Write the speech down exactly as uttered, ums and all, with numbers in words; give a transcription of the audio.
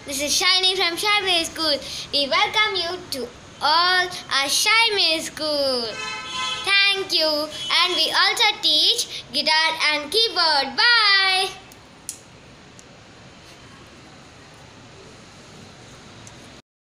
This is Shiny from Shiny School. We welcome you to all our Shiny School. Thank you. And we also teach guitar and keyboard. Bye.